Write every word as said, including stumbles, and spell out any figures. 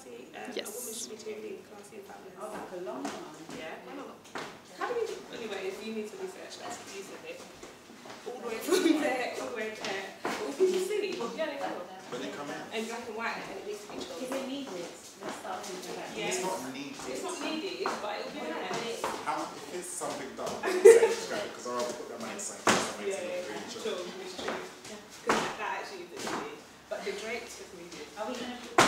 classy. Um, Yes. A woman should be really classy and fabulous. Oh, like a long one. Yeah, why not? How do you, anyway, you need to research that, you said it. All the way from there, all the way there. Well, people see, yeah, they will. When they come in. And black and white, and it needs to be chosen. Is it needed? Let's start thinking about it. Yeah. It's not needed. It's not needed, but it'll be nice. How, if it's something done, because I'll put that money aside for something Yeah, to yeah, look really true, sure. it's true. Because that, that actually is needed. But the drapes is needed. Are we going to